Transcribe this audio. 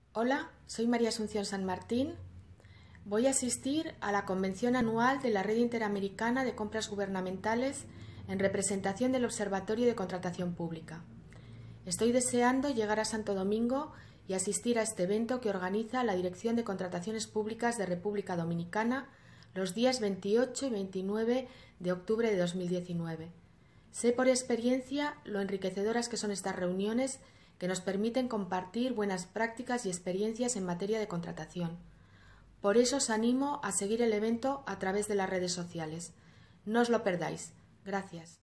Hola, soy María Asunción San Martín. Voy a asistir a la convención anual de la Red Interamericana de Compras Gubernamentales en representación del Observatorio de Contratación Pública. Estoy deseando llegar a Santo Domingo y asistir a este evento que organiza la Dirección de Contrataciones Públicas de República Dominicana los días 28 y 29 de octubre de 2019. Sé por experiencia lo enriquecedoras que son estas reuniones que nos permiten compartir buenas prácticas y experiencias en materia de contratación. Por eso os animo a seguir el evento a través de las redes sociales. No os lo perdáis. Gracias.